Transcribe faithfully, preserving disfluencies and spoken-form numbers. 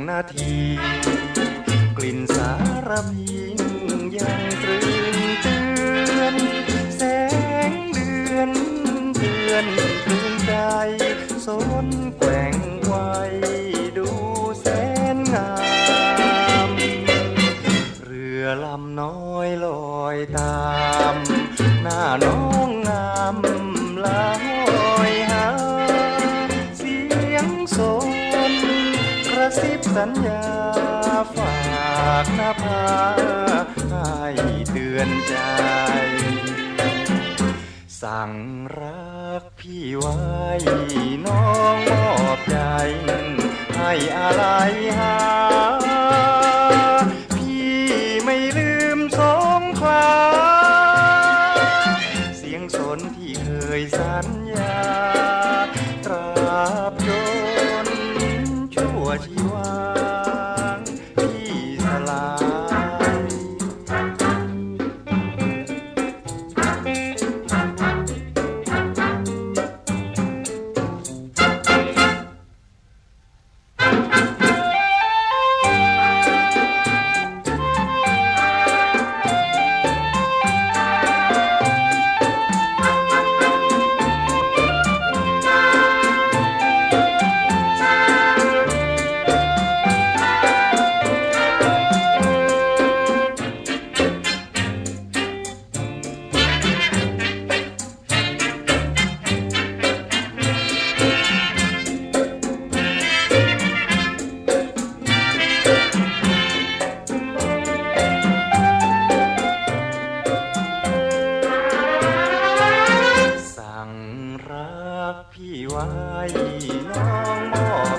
นาทีกลิ่นสารพินยังตรึงเตือนแสงเดือนเดือนตรึงใจสนแกว่งไว้ดูแสนงามเรือลำน้อยลอยตามหน้าน้องงามลอยหาเสียงโสนกระซิบสัญญาฝากหน้าผาให้เตือนใจสั่งรักพี่ไว้น้องมอบใจให้อะไรหาพี่ไม่ลืมสงขลาเสียงสนที่เคยสัญญาตราบจนชั่วชีวาพี่สลายพี่ไว้น้องมอบ